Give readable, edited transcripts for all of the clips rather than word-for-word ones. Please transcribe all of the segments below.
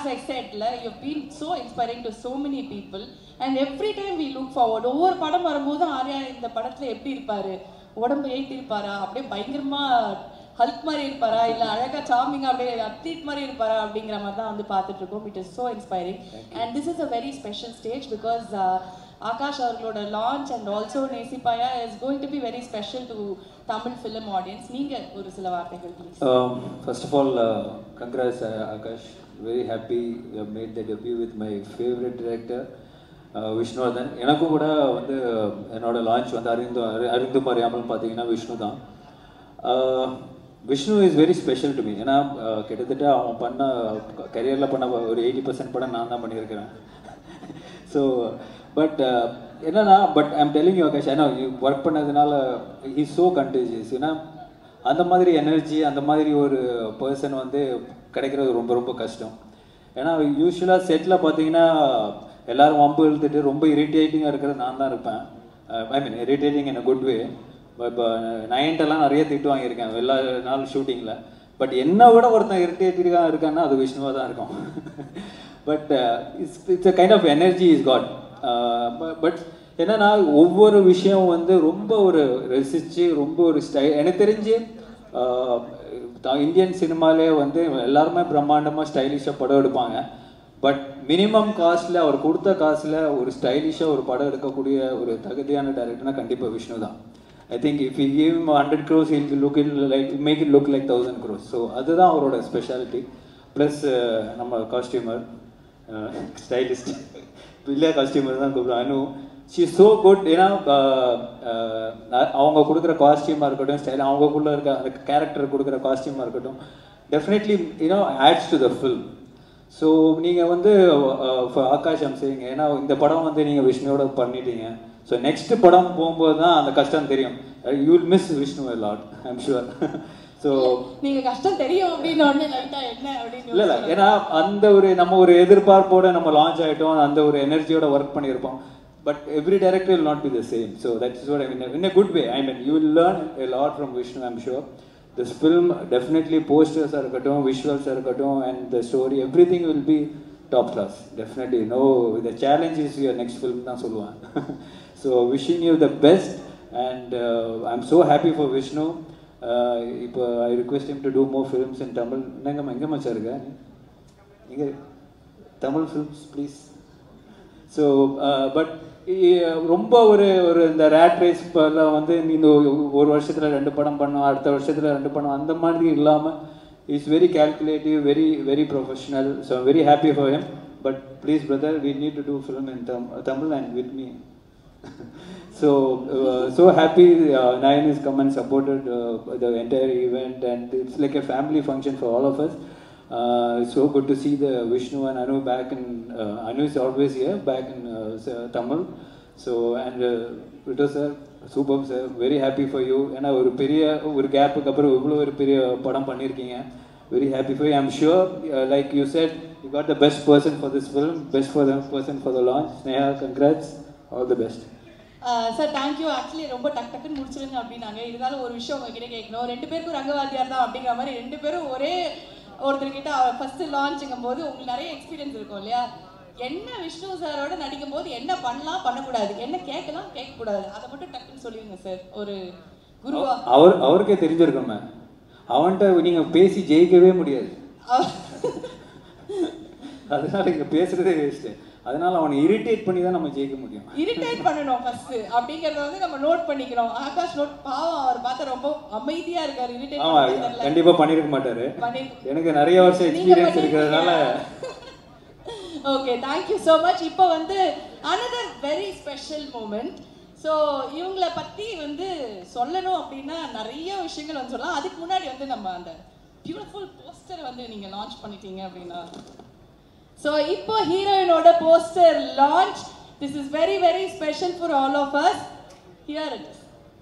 as I said, you've been so inspiring to so many people, and every time we look forward. ஒவ்வொரு படம் வரும்போது ஆர்யா இந்த படத்துல எப்படி இருப்பாரு, உடம்பு ஏற்றி இருப்பாரா, அப்படியே பயங்கரமா ஹல்க் மாதிரி இருப்பாரா, இல்லை அழகாக சாமிங்க அப்படியே அத்லீட் மாதிரி இருப்பாரா அப்படிங்கிற மாதிரி தான் வந்து பார்த்துட்டு இருக்கோம். It is so inspiring and this is a very special stage because Aakash அவர்களோட launch and also Nesippaya is going to be very special to Tamil film audience. நீங்கள் ஒரு சில வார்த்தைகள் please. First of all, congrats Akash. Very happy you have made the debut with my favorite director Vishnuvardhan. எனக்கும் கூட வந்து என்னோட launch வந்து அறிந்தும் அறியாமல் பார்த்தீங்கன்னா விஷ்ணு தான். Vishnu is very special to me. ஏன்னா கிட்டத்தட்ட அவன் பண்ண கரியரில் பண்ண ஒரு 80% படம் நான் தான் பண்ணியிருக்கிறேன். ஸோ பட் என்னன்னா ஐம் டெல்லிங் யூ ஆகாஷ், ஏன்னா ஒர்க் பண்ணதுனால ஹி ஸோ கண்டேஜியஸ். ஏன்னா அந்த மாதிரி எனர்ஜி அந்த மாதிரி ஒரு பர்சன் வந்து கிடைக்கிறது ரொம்ப ரொம்ப கஷ்டம். ஏன்னா யூஸ்வலாக செட்டில் பார்த்தீங்கன்னா எல்லோரும் வம்பு இழுத்துட்டு ரொம்ப இரிட்டேட்டிங்காக இருக்கிறது நான் தான் இருப்பேன். I mean irritating in a good way. இப்போ நைன்ட்டெல்லாம் நிறைய திட்டு வாங்கியிருக்கேன் எல்லா நாள் ஷூட்டிங்கில். பட் என்னை விட ஒருத்தன் இரிட்டேட்டிங்காக இருக்கான்னா அது விஷ்ணுவாக தான் இருக்கும். But it's a kind of energy is got. But என்னன்னா ஒவ்வொரு விஷயம் வந்து ரொம்ப ஒரு ரசித்து ரொம்ப ஒரு எனக்கு தெரிஞ்சு இந்தியன் சினிமாலே வந்து எல்லாருமே பிரம்மாண்டமாக ஸ்டைலிஷாக படம் எடுப்பாங்க. பட் மினிமம் காஸ்ட்டில் அவர் கொடுத்த காசில் ஒரு ஸ்டைலிஷாக ஒரு படம் எடுக்கக்கூடிய ஒரு தகுதியான டைரக்டர்னா கண்டிப்பாக விஷ்ணு தான். I think if he gave him 100 crores, he'll look it like, make it look like 1000 crores. So அதுதான் அவரோட ஸ்பெஷாலிட்டி. ப்ளஸ் நம்ம காஸ்டியூமர் ஸ்டைலிஸ்ட் இல்லை காஸ்டியூமர் தான் கூப்பிடுவோம் அனு. She so good. ஏன்னா அவங்க கொடுக்குற காஸ்டியூமாக இருக்கட்டும், ஸ்டைல் அவங்கக்குள்ளே இருக்க அந்த கேரக்டர் கொடுக்குற காஸ்டியூமாக இருக்கட்டும், definitely adds to the film. So நீங்கள் வந்து ஆகாஷ் அம்சைங்க, ஏன்னா இந்த படம் வந்து நீங்கள் விஷ்ணுவோட பண்ணிட்டீங்க. ஸோ நெக்ஸ்ட் படம் போகும்போது தான் அந்த கஷ்டம் தெரியும். You will miss Vishnu a lot, I'm sure. So நீங்கள் கஷ்டம் தெரியும் அப்படின்னு ஒன்று லைட்டாக என்ன அப்படின்னு இல்லை இல்லை, ஏன்னா அந்த ஒரு நம்ம ஒரு எதிர்பார்ப்போட நம்ம லான்ச் ஆகிட்டோம், அந்த ஒரு எனர்ஜியோட ஒர்க் பண்ணியிருப்போம். But every director will not be the same. So that's what I mean, in a good way. I mean, you will learn a lot from Vishnu, I'm sure. This film definitely posters are இருக்கட்டும், visuals are இருக்கட்டும், and the story, everything will be top class. Definitely. No, the challenge is your next film தான் சொல்லுவேன். So wishing you the best, and I'm so happy for Vishnu. இப்போ I request him to do more films in Tamil. எங்கே மச்சா இருக்க இங்கே Tamil films please. So but ரொம்ப ஒரு இந்த ரேட் ரேஸ் இப்போல்லாம் வந்து இந்த ஒரு வருஷத்தில் 2 படம் பண்ணோம், அடுத்த வருஷத்தில் 2 படம், அந்த மாதிரி இல்லாமல் is very calculative, very very professional. So I'm very happy for him. But please brother, we need to do film in Tamil and with me. So happy Nayan has come and supported the entire event, and it's like a family function for all of us. So good to see the Vishnu and Anu back in Anu is always here back in Tamil. So and Vito sir, superb sir, very happy for you. And ஒரு பெரிய ஒரு கேப்புக்கு அப்புறம் இவ்வளோ ஒரு பெரிய படம் பண்ணியிருக்கீங்க. Very happy for you. I'm sure like you said, you got the best person for this film, best for the person for the launch. Sneha, congrats, all the best. Sir thank you. Actually ரொம்ப டக்குன்னு முடிச்சிருங்க அப்படின்னாங்க. இருந்தாலும் ஒரு விஷயம் உங்ககிட்ட கேட்கணும். 2 பேருக்கும் ரங்கவாத்தியார் தான் அப்படிங்கிற மாதிரி 2 பேரும் ஒரே ஒருத்தர்கிட்ட ஃபர்ஸ்ட் லான்ச்சுங்கும் போது உங்களுக்கு நிறைய எக்ஸ்பீரியன்ஸ் இருக்கும் இல்லையா? என்ன விஷ்ணு சாரோட நடிக்கும் போது என்ன பண்ணலாம் பண்ணக்கூடாது, என்ன கேட்கலாம் கேட்கக்கூடாது, அதை மட்டும் டக்குன்னு சொல்லிடுங்க சார். ஒரு குருவா அவருக்கே தெரிஞ்சிருக்கோமே, அவன்கிட்ட நீங்க பேசி ஜெயிக்கவே முடியாது. அதனால இங்க பேசுறதே வேஸ்ட். அதனால அவனை இரிட்டேட் பண்ணி தான் நம்ம ஜெயிக்க முடியும். இரிட்டேட் பண்ணணும் ஃபர்ஸ்ட் அப்படிங்கறத வந்து நம்ம நோட் பண்ணிக்கிறோம். ஆகாஷ் நோட் பாவம், அவர் பார்த்தா ரொம்ப அமைதியா இருக்காரு. இரிட்டேட் பண்ணல கண்டிப்பா பண்ணிருக்க மாட்டாரு. எனக்கு நிறைய வருஷம் எக்ஸ்பீரியன்ஸ் இருக்கிறதுனால. Okay, thank you so much. இப்போ வந்து another very special moment. So இவங்களை பற்றி வந்து சொல்லணும் அப்படின்னா நிறைய விஷயங்கள் வந்து சொல்லலாம். அதுக்கு முன்னாடி வந்து நம்ம அந்த பியூட்டிஃபுல் போஸ்டர் வந்து நீங்கள் லான்ச் பண்ணிட்டீங்க அப்படின்னா, ஸோ இப்போ ஹீரோயினோட poster launch. This is very very special for all of us. Here it is.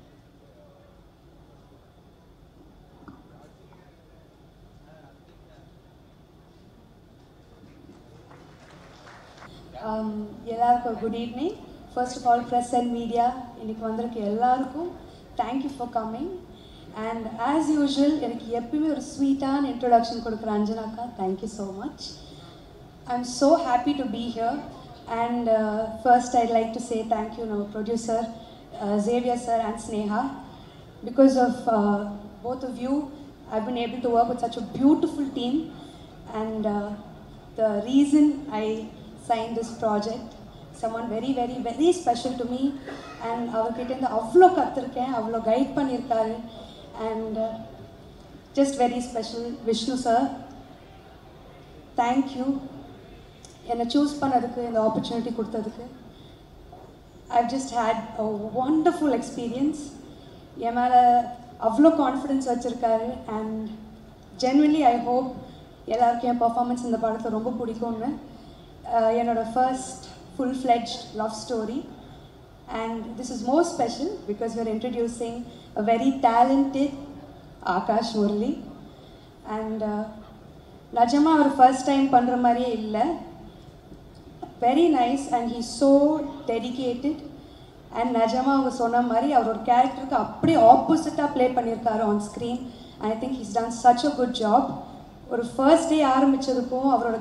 எல்லாருக்கும் good evening. First of all press and media இன்னைக்கு வந்திருக்க எல்லாருக்கும் thank you for coming. And as usual எனக்கு எப்பயுமே ஒரு ஸ்வீட்டான இன்ட்ரொடக்ஷன் கொடுக்குற அஞ்சனாக்கா, thank you so much. I'm so happy to be here. And first, I'd like to say thank you to our producer, Xavier sir and Sneha. Because of both of you, I've been able to work with such a beautiful team. And the reason I signed this project, someone very, very, very special to me. And அவர்கிட்ட இருந்து அவ்வளோ கற்றுருக்கேன், அவ்வளோ guide பண்ணியிருக்காரு. And just very special, Vishnu sir. Thank you. என்னை choose பண்ணதுக்கு, இந்த opportunity கொடுத்ததுக்கு. I've just had a wonderful experience. என் மேலே அவ்வளோ கான்ஃபிடென்ஸ் வச்சுருக்காரு. அண்ட் ஜென்வலி ஐ ஹோப் எல்லாருக்கும் என் பர்ஃபார்மன்ஸ் இந்த படத்தை ரொம்ப பிடிக்கும்னு. என்னோட first full-fledged love story. And this is more special because we're introducing a very talented Akash Murali. And Najama our first time பண்ற மாதிரியே இல்லை. Very nice and he's so dedicated. And Najama அவங்க சொன்ன மாதிரி அவரோட கேரக்டருக்கு அப்படியே ஆப்போசிட்டாக ப்ளே பண்ணியிருக்காரு on screen. I think he's done such a good job. ஒரு ஃபர்ஸ்ட் டே ஆரம்பித்ததுக்கும் அவரோட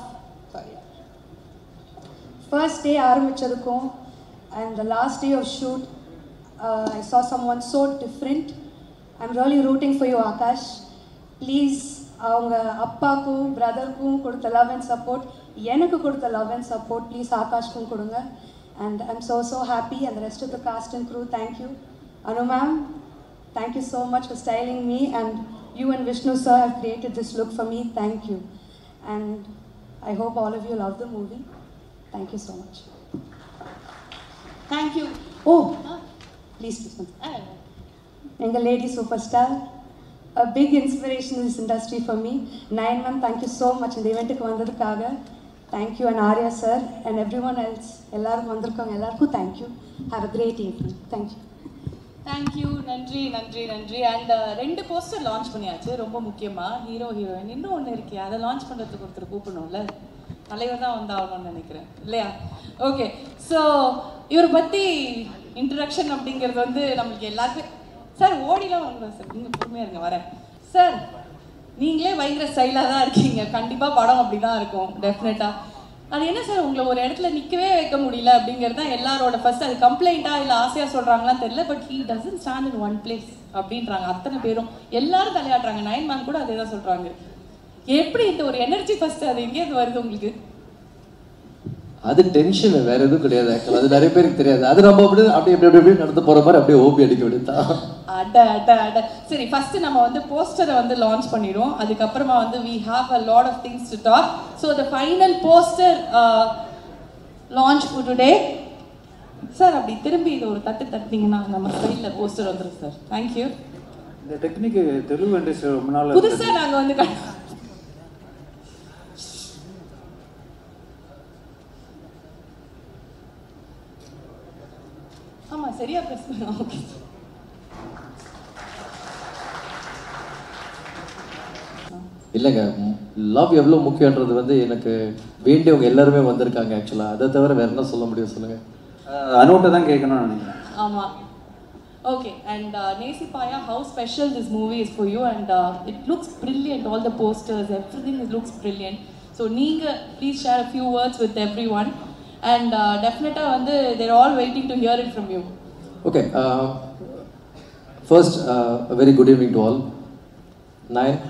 ஃபர்ஸ்ட் டே ஆரம்பித்ததுக்கும் and the last day of shoot, I saw someone so different. I'm really rooting for you, Akash. Please, அவங்க அப்பாக்கும் பிரதருக்கும் கொடுத்த love and support, எனக்கு கொடுத்த love and support please ஆகாஷ்க்கும் கொடுங்க. And I'm so happy. And the rest of the cast and crew, thank you. Anu ma'am, thank you so much for styling me. And you and Vishnu sir have created this look for me. Thank you. And I hope all of you love the movie. Thank you so much. Thank you. Oh, please. Enga lady superstar, a big inspiration in this industry for me. Nayan ma'am, thank you so much. இந்த event க்கு வந்ததுக்காக thank you. And Arya sir and everyone else, எல்லாரும் வந்திருக்காங்க எல்லாருக்கும் thank you. Have a great evening. Thank you. Thank you. நன்றி. And ரெண்டு poster launch பண்ணியாச்சு. ரொம்ப முக்கியமா ஹீரோ ஹீரோயின் இன்னும் ஒன்று இருக்கே, அதை லான்ச் பண்ணுறதுக்கு ஒருத்தர் கூப்பிடணும்ல. தலைவர் தான் வந்தாகணும்னு நினைக்கிறேன் இல்லையா? ஓகே, ஸோ இவரை பற்றி இன்ட்ரடக்ஷன் அப்படிங்கிறது வந்து நம்மளுக்கு எல்லாருக்கும். சார் ஓடிலாம் வாங்க சார், நீங்கள் பொறுமையாக இருங்க, வரேன் சார். நீங்களே பயங்கர ஸ்டைலாக தான் இருக்கீங்க. கண்டிப்பாக படம் அப்படி தான் இருக்கும் டெஃபினட்டாக. அது என்ன சார் உங்களை ஒரு இடத்துல நிற்கவே வைக்க முடியல அப்படிங்கிறது தான் எல்லாரோட ஃபர்ஸ்ட். அது கம்ப்ளைண்ட்டாக இல்லை ஆசையாக சொல்கிறாங்களான்னு தெரியல. But he doesn't stand in one place அப்படின்றாங்க அத்தனை பேரும். எல்லாரும் தலையாட்டுறாங்க. நயன் மேம் கூட அதே தான் சொல்கிறாங்க. எப்படி இந்த ஒரு எனர்ஜி ஃபர்ஸ்ட் அது எங்கேயிருந்து வருது உங்களுக்கு? அது டென்ஷன், வேற எதுவும் கிடையாது. ஆக்சுவலாக அது நிறைய பேருக்கு தெரியாது. அது நம்ம அப்படி நடந்து போகிற மாதிரி அப்படியே ஓபி அடிக்க வேண்டியதான். அட சரி, ஃபர்ஸ்ட் நம்ம வந்து போஸ்டரை வந்து லான்ச் பண்ணிடுவோம். அதுக்கப்புறமா வந்து we have a lot of things to talk. So the final poster launch for today. Sir அப்படி திரும்பி இது ஒரு தட்டிங்கன்னா நம்ம ஸ்டைலில் போஸ்டர் வந்துடும் சார். தேங்க்யூ. இந்த டெக்னிக் தெலுங்கு இண்டஸ்ட்ரி ரொம்ப நாள் புதுசாக நாங்கள் வந்து ஆமாம் சரியா ப்ரெஸ் பண்ணலாம். ஓகே, இல்லைங்க, லவ் எவ்வளோ முக்கியன்றது வந்து எனக்கு வேண்டியவங்க எல்லாருமே வந்திருக்காங்க. ஆக்சுவலாக அதை தவிர வேற என்ன சொல்ல முடியும் சொல்லுங்கள். அனோட்டை தான் கேட்கணும்னு நினைக்கிறேன். ஆமாம். Okay, and Nesipaya, how special this movie is for you, and it looks brilliant, all the posters, everything looks brilliant. So Neenga, please share a few words with everyone, and definitely they're all waiting to hear it from you. Okay, first a very good evening to all. Nayan,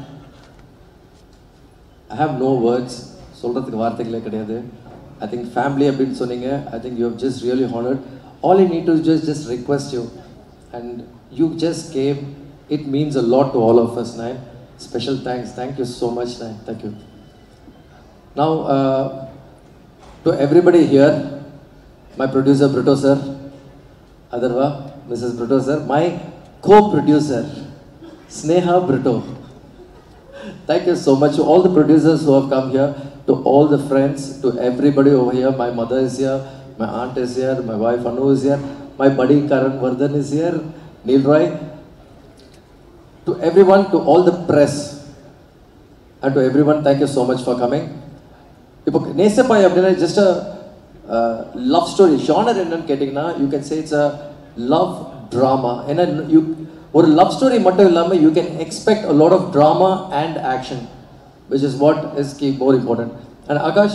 I have no words, சொல்றதுக்கு வார்த்தைகளே கிடையாது. I think family அப்படின்னு சொன்னீங்க. I think you have just really honored. All I need to just request you, and you just came. It means a lot to all of us, Nayan. Special thanks. Thank you so much, Nayan. Thank you. Now, to everybody here, my producer Brito sir, Adarva, Mrs. Brito sir, my co-producer Sneha Brito. Thank you so much to all the producers who have come here, to all the friends, to everybody over here. My mother is here, my aunt is here, my wife Anu is here, my buddy Karan Vardhan is here, Neil Roy. To everyone, to all the press, and to everyone, thank you so much for coming. இப்போ நேசப்பாய் அப்படின்னா just a love story. Genre என்னன்னு கேட்டிங்கன்னா you can say it's a love drama. ஏன்னா ஒரு love story மட்டும் இல்லாமல் you can expect a lot of drama and action, which is what is more important. And Akash,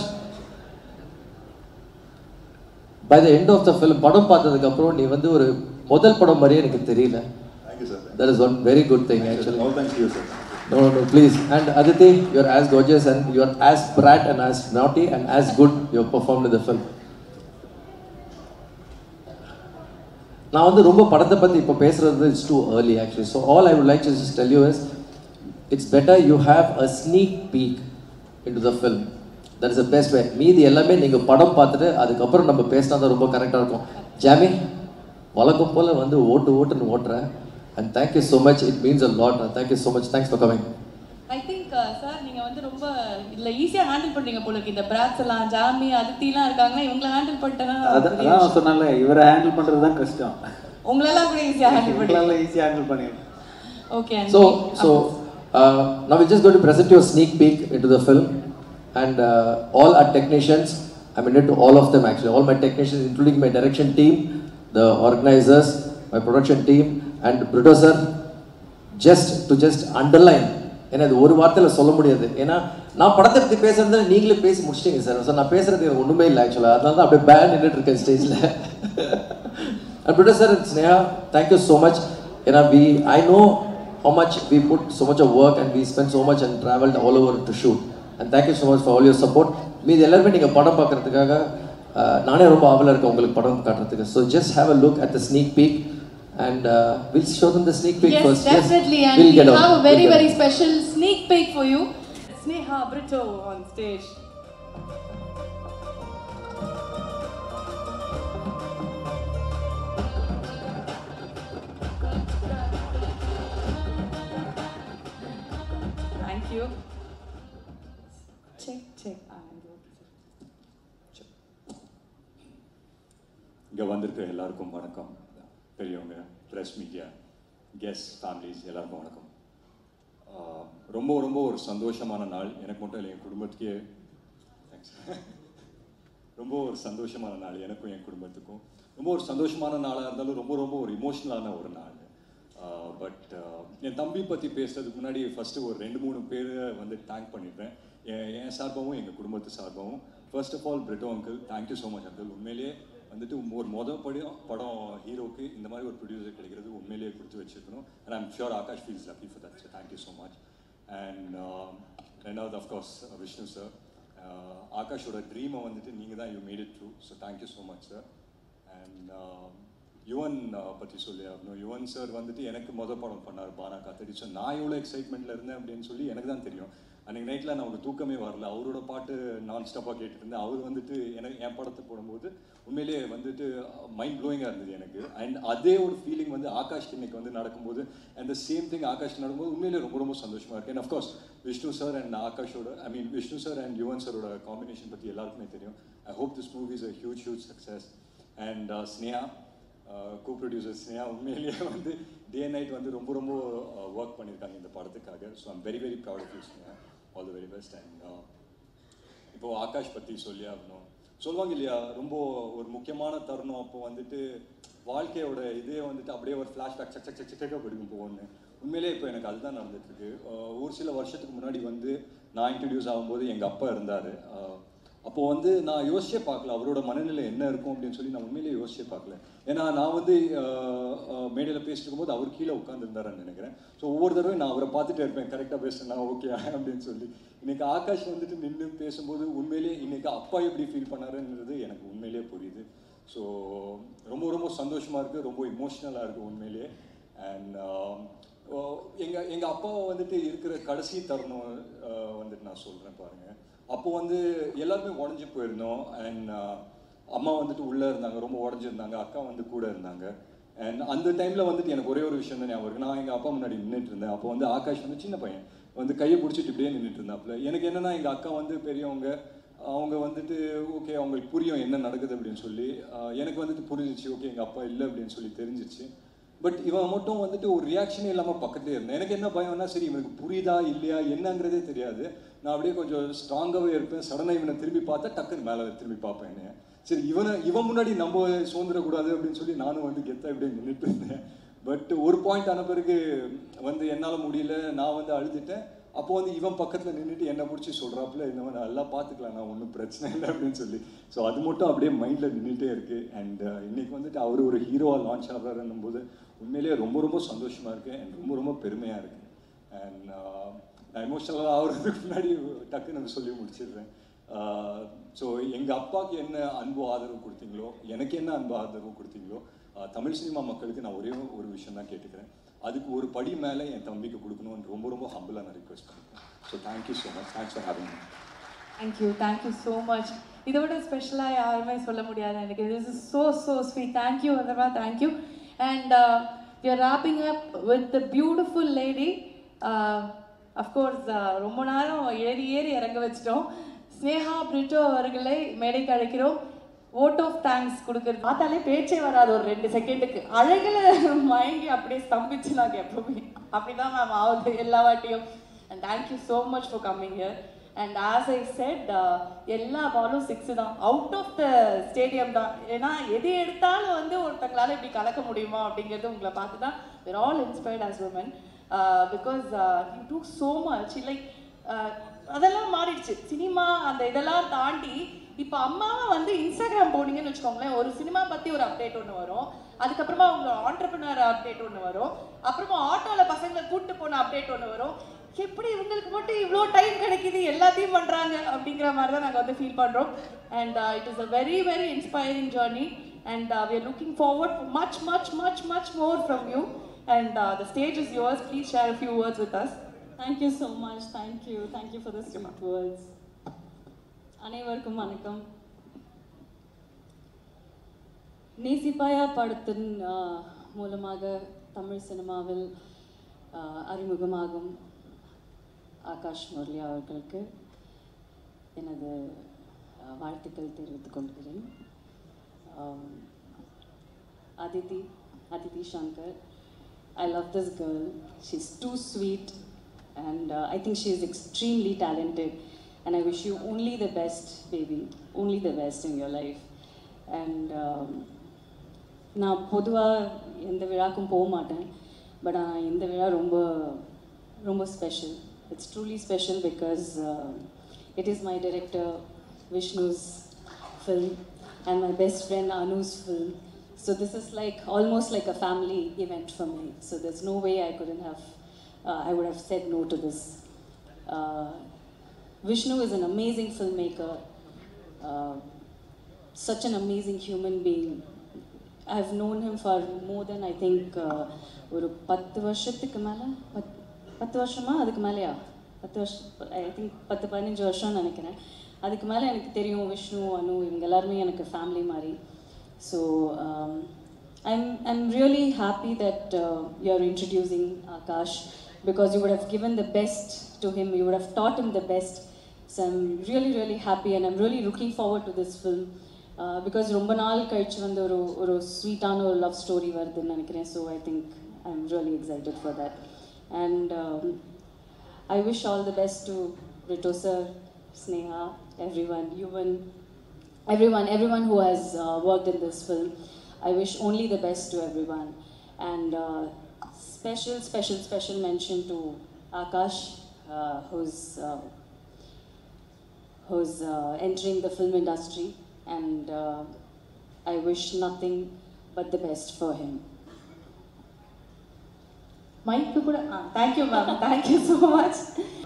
by the end of the film, படம் பார்த்ததுக்கு அப்புறம் நீ வந்து ஒரு முதல் படம் மாதிரியே எனக்கு தெரியல. Thank you, sir. That is one very good thing actually. All thanks to you, sir. No, please. And Aditi, you are as gorgeous and you are as bright and as naughty and as good you have performed in the film. நான் வந்து ரொம்ப படத்தை பற்றி இப்போ பேசுறது it's too early actually. So all I would like to just tell you is it's better you have a sneak peek in to the film. That is the best way. மீதி எல்லாமே நீங்கள் படம் பார்த்துட்டு அதுக்கப்புறம் நம்ம பேசினா தான் ரொம்ப கரெக்டாக இருக்கும். ஜாமி வழக்கம் போல் வந்து ஓட்டுன்னு ஓட்டுறேன். And thank you so much, it means a lot. Thank you so much, thanks for coming. I think sir நீங்கள் வந்து ரொம்ப இதில் ஈஸியாக ஹேண்டில் பண்ணுறீங்க போல இருக்கு. இந்த பிராட்ஸ் எல்லாம் ஜாமி அதித்திலாம் இருக்காங்கன்னா இவங்களை ஹேண்டில் பண்ணிட்டேன்னா அதான் சொன்னால இவரை ஹேண்டில் பண்ணுறது தான் கஷ்டம். உங்களெல்லாம் கூட ஈஸியாக ஹேண்டில் பண்ணுறீங்க. ஈஸியாக ஹேண்டில் பண்ணிடுறேன். Okay. So now we're just going to present you a sneak peek into the film, and all our technicians, I'm indebted to all of them actually, all my technicians, including my direction team, the organizers, my production team, and producer, just underline. ஏன்னா இது ஒரு வார்த்தையில் சொல்ல முடியாது. ஏன்னா நான் படத்தை பற்றி பேசுறது நீங்களே பேசி முடிச்சிட்டீங்க சார். ஸோ நான் பேசுறது எனக்கு ஒன்றுமே இல்லை ஆக்சுவலாக. அதனால தான் அப்படியே பேன் நின்றுட்டு இருக்கேன் ஸ்டேஜில். And producer and Sneha, thank you so much. You know, I know how much we put so much of work and we spent so much and traveled all over to shoot. And thank you so much for all your support. மீதி எல்லாருமே நீங்கள் படம் பார்க்குறதுக்காக நானே ரொம்ப ஆவலாக இருக்கேன் உங்களுக்கு படம் காட்டுறதுக்கு. So just have a look at the sneak peek and we'll show them the sneak peek first. Yes, definitely. And we'll we have a very special sneak peek for you. Sneha Brito on stage. Thank you. Check. இங்கே வந்திருக்கிற எல்லாருக்கும் வணக்கம். பெரியவங்க, press media, guest, families எல்லாருக்கும் வணக்கம். ரொம்ப ஒரு சந்தோஷமான நாள். எனக்கு மட்டும் இல்லை, என் குடும்பத்துக்கே தேங்க்ஸ். ரொம்ப ஒரு சந்தோஷமான நாள் எனக்கும் என் குடும்பத்துக்கும். ரொம்ப ஒரு சந்தோஷமான நாளாக இருந்தாலும் ரொம்ப ஒரு இமோஷ்னலான ஒரு நாள். பட் என் தம்பி பற்றி பேசுறதுக்கு முன்னாடி ஃபஸ்ட்டு ஒரு 2-3 பேரை வந்து தேங்க் பண்ணிடுறேன். என் சார்பாகவும் எங்கள் குடும்பத்து சார்பாகவும். First of all Britto uncle, thank you so much uncle. உண்மையிலேயே வந்துட்டு ஒரு படம் ஹீரோக்கு இந்த மாதிரி ஒரு ப்ரொடியூசர் கிடைக்கிறது உண்மையிலேயே கொடுத்து வச்சுருக்கணும். And I'm sure Akash feels lucky for that. So thank you so much. And ரெண்டாவது அஃப்கோர்ஸ் விஷ்ணு சார், ஆகாஷோட ட்ரீமை வந்துட்டு நீங்கள் தான் you made it true. So thank you so much sir. And Yuvan பற்றி சொல்லி ஆகணும். யுவன் சார் வந்துட்டு எனக்கு படம் பண்ணார் பானா காத்தடி. ஸோ நான் எவ்வளோ எக்ஸைட்மெண்ட்டில் இருந்தேன் அப்படின்னு சொல்லி எனக்கு தான் தெரியும். அன்றைக்கி நைட்டில் நான் ஒரு தூக்கமே வரல. அவரோட பாட்டு நான் ஸ்டாப்பாக கேட்டுருந்தேன். அவர் வந்துட்டு என் படத்தை போடும்போது உண்மையிலேயே வந்துட்டு மைண்ட் ப்ளோயிங்காக இருந்தது எனக்கு. அண்ட் அதே ஒரு ஃபீலிங் வந்து ஆகாஷ்க்கு இன்னைக்கு வந்து நடக்கும்போது அண்ட் த சேம் திங் ஆகாஷ்க்கு நடக்கும்போது உண்மையிலேயே ரொம்ப சந்தோஷமாக இருக்குது. And of course Vishnu sir and ஆகாஷோட விஷ்ணு சார் அண்ட் யுவன் சாரோட காம்பினேஷன் பற்றி எல்லாருக்குமே தெரியும். I hope this movie is a huge success. And Sneha, co-producer Sneha உண்மையிலேயே வந்து டே அண்ட் நைட் வந்து ரொம்ப ஒர்க் பண்ணியிருக்காங்க இந்த படத்துக்காக. So I'm very proud of you Sneha. All the very best. And இப்போது ஆகாஷ் பற்றி சொல்லி ஆகணும். சொல்லுவாங்க இல்லையா, ரொம்ப ஒரு முக்கியமான தருணம். அப்போ வந்துட்டு வாழ்க்கையோட இதே வந்துட்டு அப்படியே ஒரு ஃப்ளாஷ்பேக் சக்காக படிக்கும் போகணுன்னு. உண்மையிலேயே இப்போ எனக்கு அதுதான் நடந்துட்டுருக்கு. ஒரு சில வருஷத்துக்கு முன்னாடி வந்து நான் இன்ட்ரடியூஸ் ஆகும்போது எங்கள் அப்பா இருந்தார். அப்போது வந்து நான் யோசிச்சே பார்க்கல அவரோட மனநிலை என்ன இருக்கும் அப்படின்னு சொல்லி. நான் உண்மையிலேயே யோசிச்சே பார்க்கல. ஏன்னா நான் வந்து மேடையில் பேசிட்டு இருக்கும்போது அவர் கீழே உட்காந்துருந்தாருன்னு நினைக்கிறேன். ஸோ ஒவ்வொரு தடவை நான் அவரை பார்த்துட்டே இருப்பேன், கரெக்டாக பேசுனா ஓகே அப்படின்னு சொல்லி. இன்றைக்கி ஆகாஷ் வந்துட்டு நின்று பேசும்போது உண்மையிலேயே இன்றைக்கி அப்பா எப்படி ஃபீல் பண்ணாருன்றது எனக்கு உண்மையிலேயே புரியுது. ஸோ ரொம்ப சந்தோஷமாக இருக்குது, ரொம்ப இமோஷ்னலாக இருக்குது உண்மையிலேயே. அண்ட் எங்கள் அப்பாவை வந்துட்டு இருக்கிற கடைசி தருணம் வந்துட்டு நான் சொல்கிறேன் பாருங்கள். அப்போது வந்து எல்லாருமே உடஞ்சி போயிருந்தோம். அண்ட் அம்மா வந்துட்டு உள்ளே இருந்தாங்க, ரொம்ப உடஞ்சிருந்தாங்க. அக்கா வந்து கூட இருந்தாங்க. அண்ட் அந்த டைமில் வந்துட்டு எனக்கு ஒரே ஒரு விஷயம் தான் ஞாபகம் இருக்குது. நான் எங்கள் அப்பா முன்னாடி நின்றுட்டு இருந்தேன். அப்போ வந்து ஆகாஷ் வந்து சின்ன பையன் வந்து கையை பிடிச்சிட்டு இப்படியே நின்றுட்டு இருந்தாப்புல. எனக்கு என்னென்னா எங்கள் அக்கா வந்து பெரியவங்க, அவங்க வந்துட்டு ஓகே அவங்களுக்கு புரியும் என்ன நடக்குது அப்படின்னு சொல்லி. எனக்கு வந்துட்டு புரிஞ்சிச்சு, ஓகே எங்கள் அப்பா இல்லை அப்படின்னு சொல்லி தெரிஞ்சிச்சு. பட் இவன் மட்டும் வந்துட்டு ஒரு ரியாக்ஷனே இல்லாமல் பக்கத்துலேயே இருந்தேன். எனக்கு என்ன பயம்னா, சரி இவனுக்கு புரியுதா இல்லையா என்னங்கிறதே தெரியாது. நான் அப்படியே கொஞ்சம் ஸ்ட்ராங்காகவே இருப்பேன். சடனாக இவனை திரும்பி பார்த்தா டக்குன்னு மேலே திரும்பி பார்ப்பேன் என்னைய. சரி இவன் முன்னாடி நம்ம சுதந்திரக்கூடாது அப்படின்னு சொல்லி நானும் வந்து கெத்தாக இப்படியே நின்றுட்டு இருந்தேன். பட் ஒரு பாயிண்ட் ஆன பிறகு வந்து என்னால் முடியல, நான் வந்து அழுதுட்டேன். அப்போ வந்து இவன் பக்கத்தில் நின்றுட்டு என்னை பிடிச்சி சொல்கிறாப்புல, இந்த மாதிரி நல்லா பார்த்துக்கலாம், நான் ஒன்றும் பிரச்சனை இல்லை அப்படின்னு சொல்லி. ஸோ அது மட்டும் அப்படியே மைண்டில் நின்றுட்டே இருக்குது. அண்ட் இன்றைக்கி வந்துட்டு அவர் ஒரு ஹீரோவாக லான்ச் ஆகிறாருன்னும் போது உண்மையிலேயே ரொம்ப ரொம்ப சந்தோஷமாக இருக்குது அண்ட் ரொம்ப ரொம்ப பெருமையாக இருக்குது. அண்ட் நான் எமோஷனலாக ஆகிறதுக்கு முன்னாடி டக்குன்னு சொல்லி முடிச்சிடுறேன். ஸோ எங்கள் அப்பாவுக்கு என்ன அன்பு ஆதரவு கொடுத்தீங்களோ, எனக்கு என்ன அன்பு ஆதரவு கொடுத்தீங்களோ, தமிழ் சினிமா மக்களுக்கு நான் ஒரே ஒரு விஷயம் தான் கேட்டுக்கிறேன். அதுக்கு ஒரு படி மேலே என் தம்பிக்கு கொடுக்கணும்னு ரொம்ப ரொம்ப ஹம்பிளாக நான் ரிக்வெஸ்ட் பண்ணிக்கிறேன். So thank you so much. Thanks for having me. Thank you so much. இதோட ஸ்பெஷலாக யாருமே சொல்ல முடியாது எனக்கு. This is so sweet. Thank you வந்தமா, thank you. And we are wrapping up with the beautiful lady. Of course ரொம்ப நேரம் ஏறி இறங்க வச்சிட்டோம். ஸ்னேகா பிரிட்டோ அவர்களை மேடைக்கு அழைக்கிறோம். ஓட் ஆஃப் தேங்க்ஸ் கொடுக்குறது பார்த்தாலே பேச்சே வராது ஒரு 2 செகண்டுக்கு. அழகில் மயங்கி அப்படியே ஸ்தம்பிச்சு நாங்கள் எப்பவுமே அப்படிதான் மேம் ஆகுது எல்லா வாட்டியும். And thank you so much for coming here. And as I said எல்லா பாலும் 6 தான், அவுட் ஆஃப் த ஸ்டேடியம் தான். ஏன்னா எது எடுத்தாலும் வந்து ஒருத்தங்களால இப்படி கலக்க முடியுமா அப்படிங்கிறது உங்களை பார்த்து தான் we're all inspired as women because you do so much. Like அதெல்லாம் மாறிடுச்சு சினிமா, அந்த இதெல்லாம் தாண்டி இப்போ அம்மாவை வந்து இன்ஸ்டாகிராம் போனீங்கன்னு வச்சுக்கோங்களேன், ஒரு சினிமா பற்றி ஒரு அப்டேட் ஒன்று வரும், அதுக்கப்புறமா உங்களோட ஆண்டர்பிரினர் அப்டேட் ஒன்று வரும், அப்புறமா ஆட்டோவில் பசங்களை கூப்பிட்டு போன அப்டேட் ஒன்று வரும். எப்படி இவங்களுக்கு மட்டும் இவ்வளோ டைம் கிடைக்குது எல்லாத்தையும் பண்ணுறாங்க அப்படிங்கிற மாதிரி தான் நாங்கள் வந்து ஃபீல் பண்ணுறோம். And it is a very very inspiring journey and we are looking forward for much more from you and the stage is yours. Please share a few words with us. Thank you so much. Thank you for the sweet words. அனைவருக்கும் வணக்கம். நேசிப்பாயா படத்தின் மூலமாக தமிழ் சினிமாவில் அறிமுகமாகும் ஆகாஷ் முரளி அவர்களுக்கு எனது வாழ்த்துக்கள் தெரிவித்துக் கொள்கிறேன். Aditi Shankar, I love this girl. She's too sweet and I think she is extremely talented and I wish you only the best, baby, only the best in your life. And நான் பொதுவாக எந்த விழாக்கும் போக மாட்டேன், but ஆனால் இந்த விழா ரொம்ப ரொம்ப special. It's truly special because it is my director Vishnu's film and my best friend Anu's film. So this is like almost like a family event for me. So there's no way I would have said no to this. Vishnu is an amazing filmmaker, such an amazing human being. I've known him for more than I think ஒரு 10 வருஷத்துக்கு மேலே 10 வருஷமா அதுக்கு மேலேயா 10 வருஷம் I think 10-15 வருஷம்னு நினைக்கிறேன். அதுக்கு மேலே எனக்கு தெரியும் விஷ்ணு, அனு, இவங்க எல்லாருமே எனக்கு ஃபேமிலி மாதிரி. So I'm really happy that you're introducing Akash because you would have given the best to him, you would have taught him the best. So I'm really happy and I'm really looking forward to this film because ரொம்ப நாள் கழிச்சு வந்து ஒரு ஸ்வீட்டான ஒரு love story வருதுன்னு நினைக்கிறேன். So I think I'm really excited for that. And I wish all the best to Rito sir, Sneha, everyone who has worked in this film. I wish only the best to everyone. And special mention to Akash, who's entering the film industry, and I wish nothing but the best for him. மைக்கு கூட thank you ma'am, thank you so much.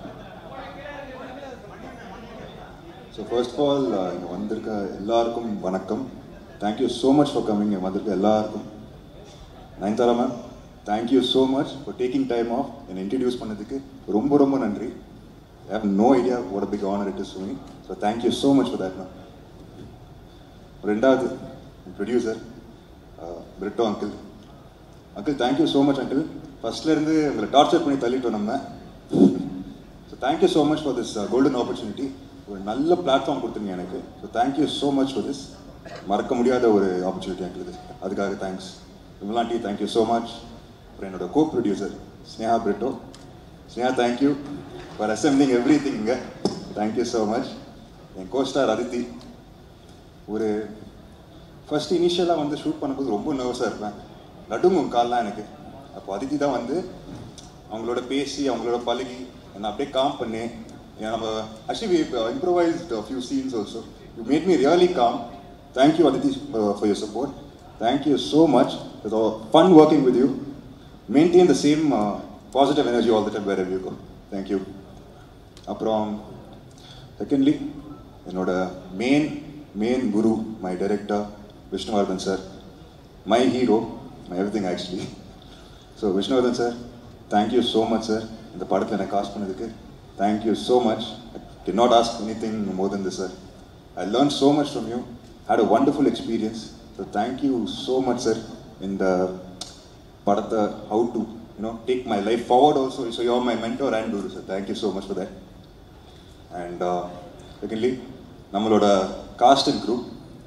So first of all இங்கே வந்திருக்க எல்லாருக்கும் வணக்கம். Thank you so much for coming. இங்கே வந்திருக்க எல்லாருக்கும். Nayanthara ma'am, thank you so much for taking time off என்னை இன்ட்ரடியூஸ் பண்ணதுக்கு ரொம்ப நன்றி. I have no idea what a big honour it is to me. So thank you so much for that ma'am. ரெண்டாவது producer Britto uncle. Thank you so much uncle. ஃபர்ஸ்ட்லேருந்து உங்களை torture பண்ணி தள்ளிட்டோம் நம்ம. So thank you so much for this golden opportunity. ஒரு நல்ல platform கொடுத்துருங்க எனக்கு. So thank you so much for this. மறக்க முடியாத ஒரு ஆப்பர்ச்சுனிட்டி எங்களுக்கு. அதுக்காக தேங்க்ஸ். விமலாண்டி, தேங்க்யூ ஸோ மச். அப்புறம் என்னோட co producer Sneha Britto. Sneha, thank you for assembling everything இங்கே. Thank you so much. என் கோஸ்டார் அதித்தி. ஒரு ஃபர்ஸ்ட் இனிஷியலாக வந்து ஷூட் பண்ணும்போது ரொம்ப நர்வஸாக இருப்பேன். நடுங்கும் கால்லாம் எனக்கு. அப்போ அதித்தி தான் வந்து அவங்களோட பேசி அவங்களோட பழகி என்னை அப்படியே காம் பண்ணி நம்ம actually improvised few scenes also you made me really calm. Thank you Aditi for your support. Thank you so much. It's fun working with you. Maintain the same positive energy all the time wherever you go. Thank you. அப்புறம் secondly என்னோட main guru, my director Vishnuvardhan sir, my hero, my everything actually. So Vishnuvardhan sir, thank you so much sir. இந்த படத்தில் என்னை cast பண்ணதுக்கு thank you so much. I did not ask anything more than this sir. I learn so much from you. Had a wonderful experience. So thank you so much sir. இந்த படத்தை how to take my life forward also. So you are my mentor and guru, sir. Thank you so much for that. And secondly, nammaloda cast and crew.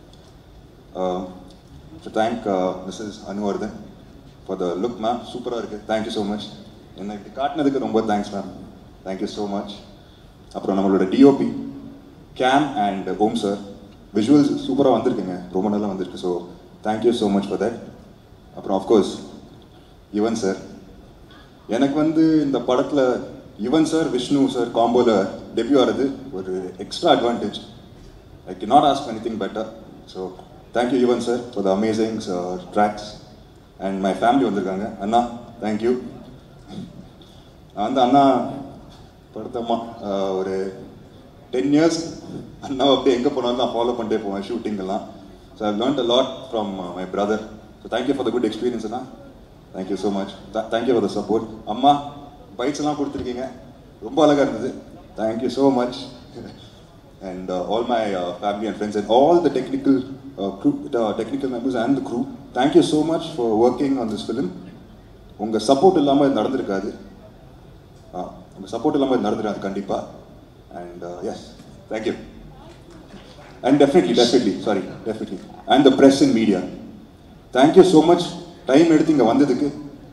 To thank Mrs. Anuvardhan for the look, ma'am. Super irukku. Thank you so much. enna ipdi kaatnadukku romba thanks, ma'am. Thank you so much. Appo nammaloda DOP Cam and Om sir, visuals super ah vandirukeenga, romba nalla vandirukku. So thank you so much for that. Appo of course Ivan sir, எனக்கு வந்து இந்த படத்தில் Yuvan sir Vishnu sir காம்போவில் debut ஆகிறது ஒரு extra advantage. I can not ask anything better. So thank you Yuvan sir for the amazing tracks. And my family வந்திருக்காங்க. அண்ணா thank you. நான் வந்து அண்ணா படத்தம்மா ஒரு 10 years அண்ணாவை அப்படியே எங்கே போனாலும் நான் ஃபாலோ பண்ணிட்டே போவேன் ஷூட்டிங்கெல்லாம். So I learnt a lot from my brother. So thank you for the good experience அண்ணா. Thank you so much. Thank you for the support. அம்மா பைட்ஸ் எல்லாம் கொடுத்துருக்கீங்க, ரொம்ப அழகாக இருந்தது. Thank you so much. And all my family and friends and all the technical members and the crew, thank you so much for working on this film. உங்கள் support இல்லாமல் இது நடந்திருக்காது. உங்கள் சப்போர்ட் இல்லாமல் இது நடந்துருக்காது கண்டிப்பாக. And yes, thank you. And definitely and the press and media, thank you so much. Time எடுத்து இங்கே வந்ததுக்கு.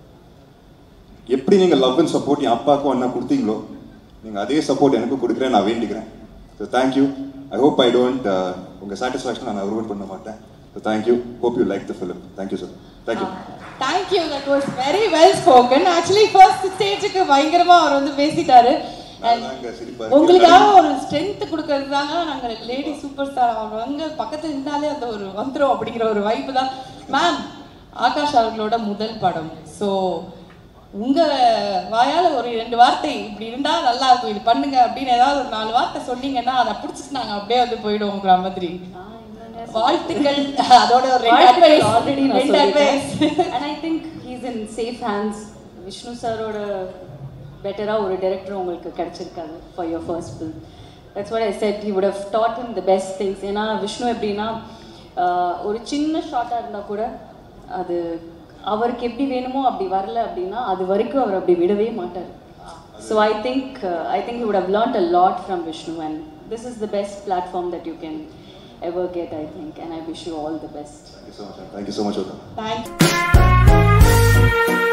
எப்படி நீங்கள் லவ் அண்ட் சப்போர்ட் என் அப்பாவுக்கும் அண்ணா கொடுத்தீங்களோ, நீங்கள் அதே சப்போர்ட் எனக்கு கொடுக்குறேன், நான் வேண்டிக்கிறேன். So thank you. I hope I don't உங்கள் சாட்டிஸ்ஃபேக்ஷன் நான் ரூட் பண்ண மாட்டேன். So thank you. Hope you like the film. Thank you sir. Thank you. Thank you. That was very well spoken. Actually first ஸ்டேஜுக்கு பயங்கரமாக அவர் வந்து பேசிட்டாரு. உங்களுக்காக ஒரு ஸ்ட்ரென்த் கொடுக்கறது தாங்க நாங்கள் லேடி சூப்பர் ஸ்டார். அவங்க வந்து பக்கத்தில் இருந்தாலே அந்த ஒரு வந்துடும் அப்படிங்கிற ஒரு வைப்பு தான். மேம், ஆகாஷ் அவர்களோட முதல் படம். ஸோ உங்கள் வாயால் ஒரு 2 வார்த்தை இப்படி இருந்தால் நல்லா இருக்கும், இது பண்ணுங்க அப்படின்னு ஏதாவது ஒரு 4 வார்த்தை சொன்னீங்கன்னா அதை பிடிச்சிட்டு நாங்கள் அப்படியே வந்து போயிடுவோம் உங்களை மாதிரி. வாழ்த்துக்கள். அதோட ஒரு ஆல்ரெடி நான் சொல்லிட்டேன். And I think he's in safe hands. Vishnu சாரோட பெட்டராக ஒரு டைரக்டர் உங்களுக்கு கிடைச்சிருக்காது for your first film. That's what I said. He would have taught him the best things. ஏன்னா விஷ்ணு எப்படின்னா ஒரு சின்ன ஷார்ட்டாக இருந்தால் கூட அது அவருக்கு எப்படி வேணுமோ அப்படி வரல அப்படின்னா அது வரைக்கும் அவர் அப்படி விடவே மாட்டார். So I think you would have learnt a lot from Vishnu and this is the best platform that you can ever get, I think. And I wish you all the best. Thank you so much. Thank you.